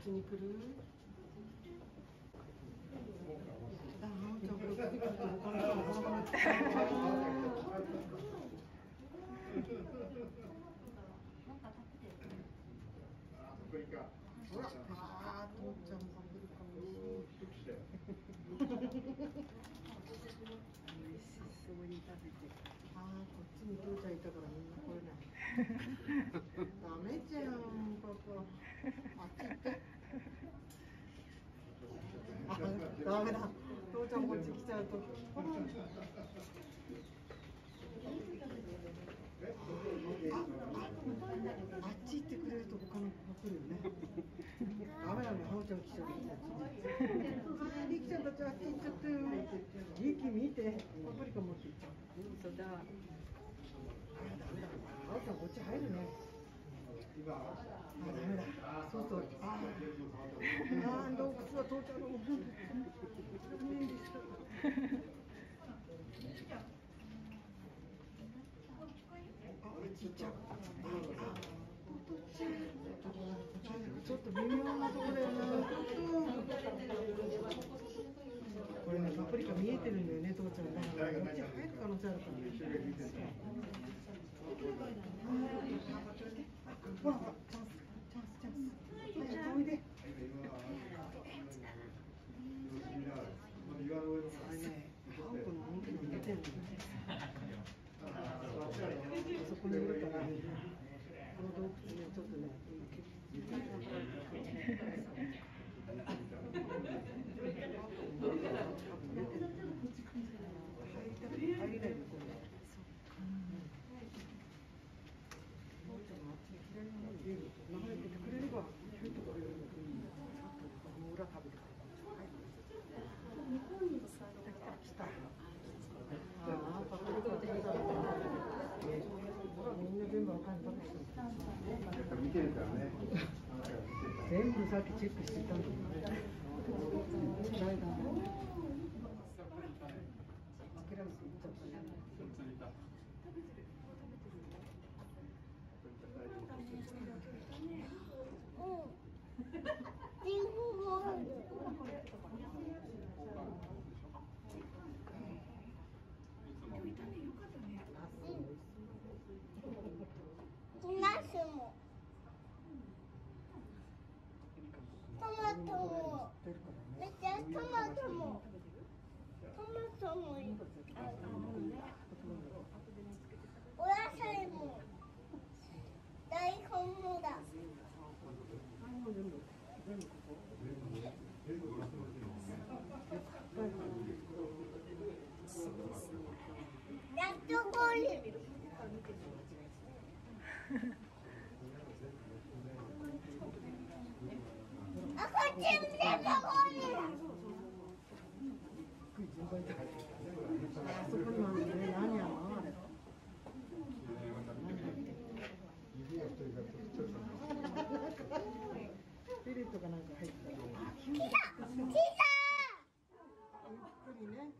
ちに来る？あ、ハオちゃんこれ来ると他の人がほら、あー、父ちゃんもパプリカも美味しそうに食べて。あー、こっちに父ちゃんいたからみんな来れない。ダメじゃん、パパ。あっち行って。あ、ダメだ。父ちゃんこっち来ちゃうと。あっち行ってくれると他の子が来るよね。ダメなの、ハオちゃん来ちゃう。リキちゃんたちあっち行っちゃったよ。リキ見て、パプリカ持って行っちゃう。そうだ。あ、ダメだ。ハオちゃんこっち入るね。あ、ダメだ。そうそう。ああ、洞窟は父ちゃんのも。残念でした。ちっちゃい。ちょっと微妙なところだよな。これね、パプリカ見えてるんだよね、父ちゃん。だからこっち入る可能性あるから。ほら、チャンス。はい、おいで。あれね、ハオコの人気に出てるんだよ。あそこにいるから、この洞窟ね、ちょっとね、入りたいよ、これ。左の方に流れててくれれば、ひょいとこれを裏食べてくれる。来た。ああ、パプリカでみんな全部わかんない。見てるからね。全部さっきチェックしてたんだけどね。誰だ。つけられていっちゃったね。 ナスもトマトもめっちゃトマトもお野菜も大根もだ。やっとこれ。あ、こっち見てこあそこにもあるね。何やのあれ。ピリッとかなんか入ったら。 来た。 ゆっくりね。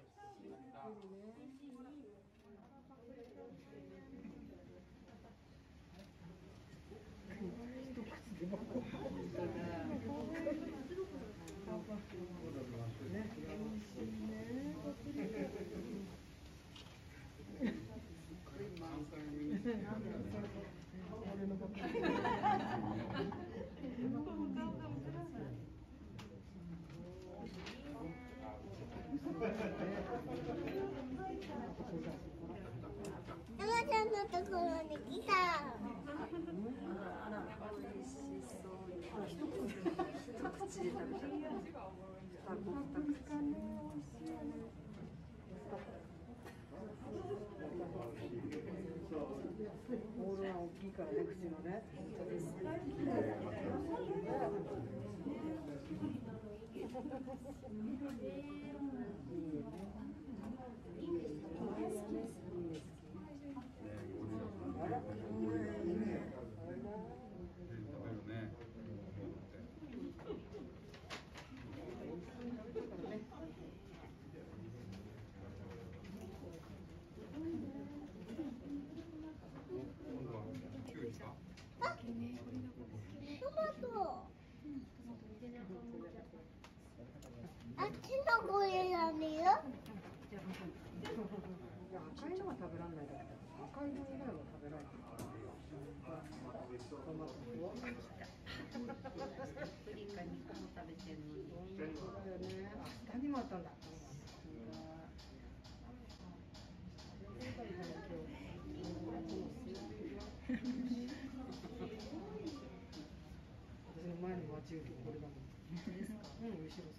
一口でも。ね、美味しいね。俺のパパ。 山ちゃんのところに来た。 あら、美味しそう。一口で食べた。 ボールは大きいからね、口のね。 そうですね。 トマト。 んでよ。 いや赤いのは食べられないだけど、赤いの以外は食べられない。トマトと。 プリカ2個も食べてるのに。 そうだよね。下にもあったんだ。私の前に待ち受けこれだもん。 本当ですか？ うん、後ろそう。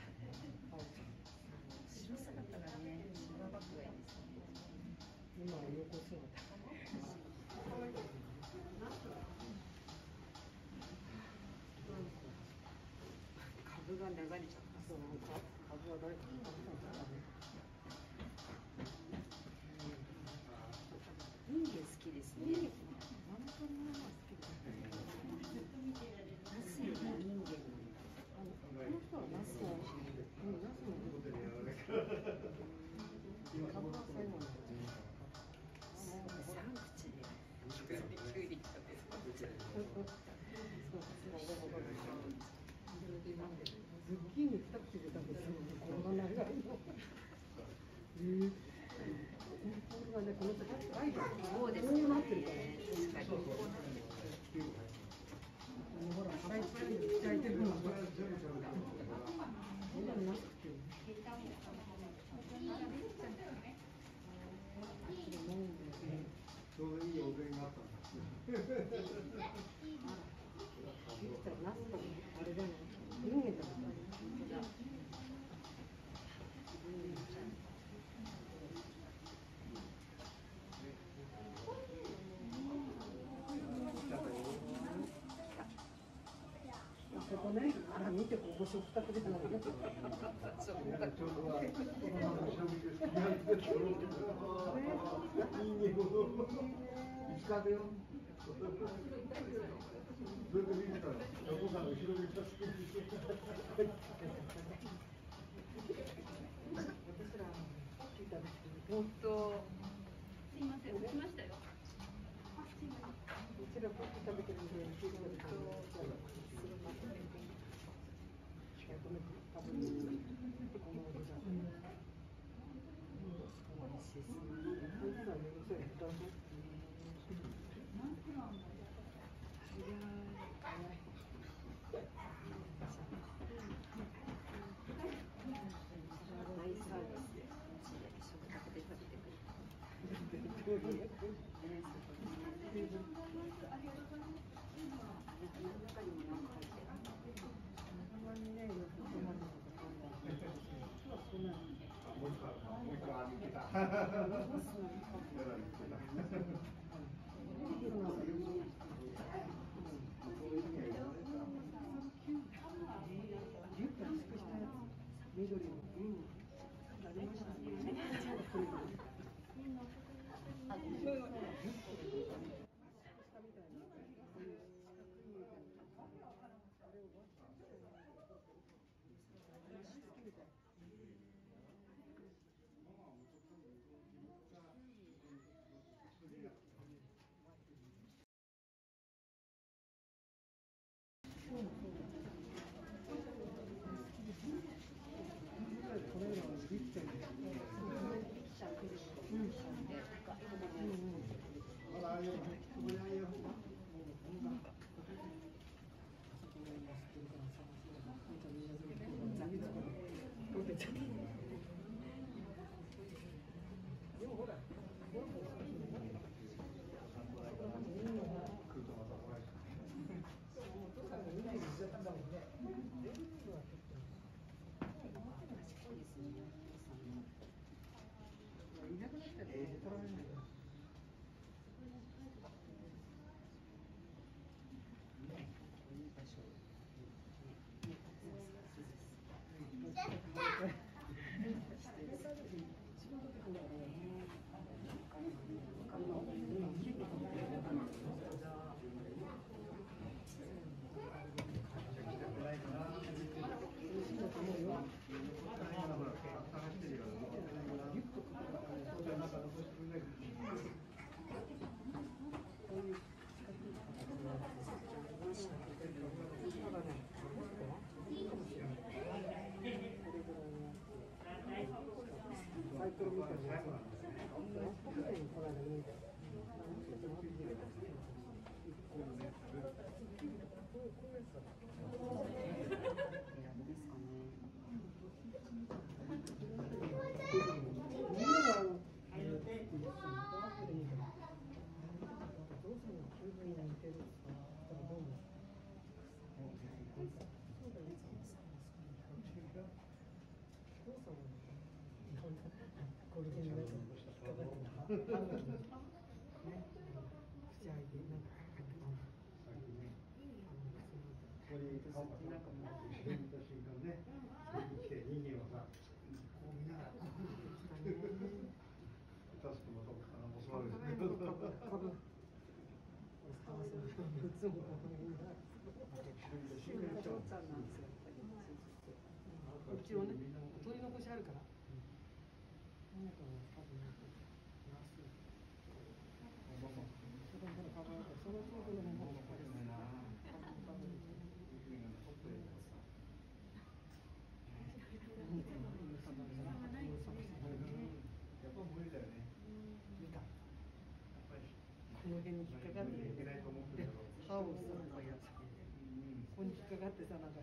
後ろ姿がね、芝バッグがいいですね。 今は横姿。 株が流れちゃった。 そう、株は誰かに食べたんだね。 人間好きですね。 本当にママ好きだね。 ナスより人間。 この人はナスを、ナスのことでやらないから。株は最後に。 3口で。キュウリ食べる。 ズッキーニ2口で食べるのこんな長いの。これがね、この先愛がそうですこうなってるから。 確かに。 ほら、腹いっぱいに口開いてるのが。そんなになくて。 ちょうどいいお膳があったんですね。 ナスとあれだね。人間だね。ここね、あら見てここ食卓でもね。 そう。 ちょうどは、このまま食事をしてやってたろうけど。いいね。いつかでよ。ずっと見てたら、お父さんが後ろに立って。 本当。すいません、起きましたよ。 うちらこう食べてるんで、食べてる。 トロみたいなやつ。この間見た。一応ね、取り残しあるから。この辺に引っかかってる。で、歯をさ、ここに引っかかってさ、なんか。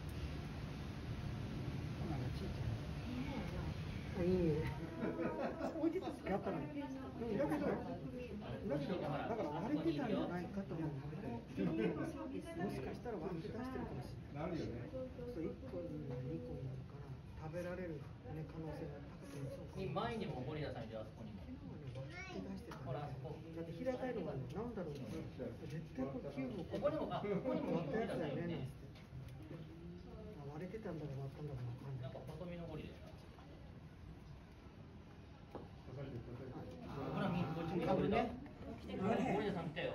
いいね。置いてた時あったの。だけど、だから割れてたんじゃないかと思う。もしかしたら割って出してるかもしれない。なるよね。そう、1個に2個になるから、食べられる、ね、可能性が高くなる。 前にもゴリラさんいて、あそこにも。 ほら、だって平たいのがなんだろう。絶対これキューブをここにも、あ、ここにも割ったやつだよね。割れてたんだか割ったんだかわかんない。 なんか細身のゴリですか。 ほら、こっちにかぶね。 ゴリラさん来たよ。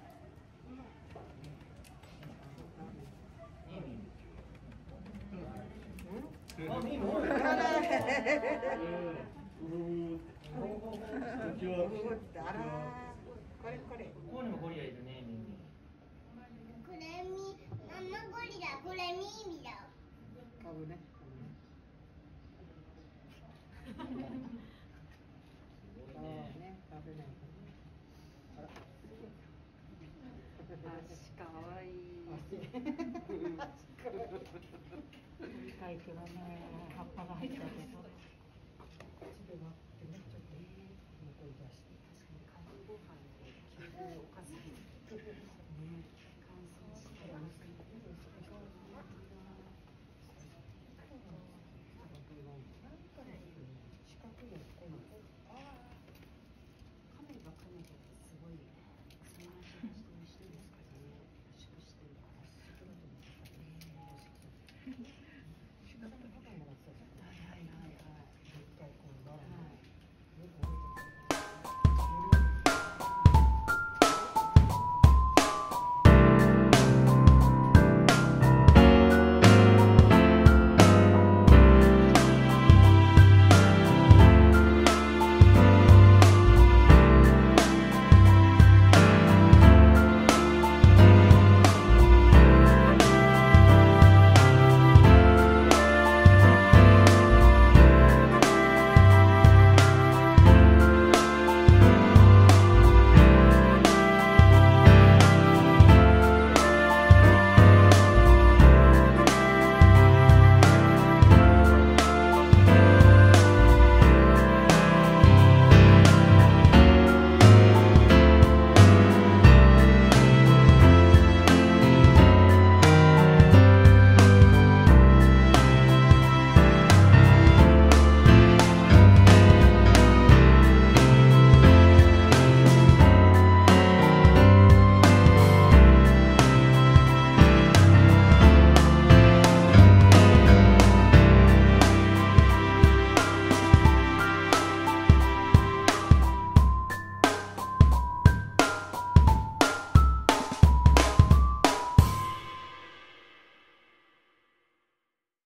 あ、ミーも。ここにもゴリラいるね、ミー。 これママゴリラ、これミーミだ。 かぶね。そうね、食べない。 足かわいい。 短いけどね、葉っぱが入っちゃうけど。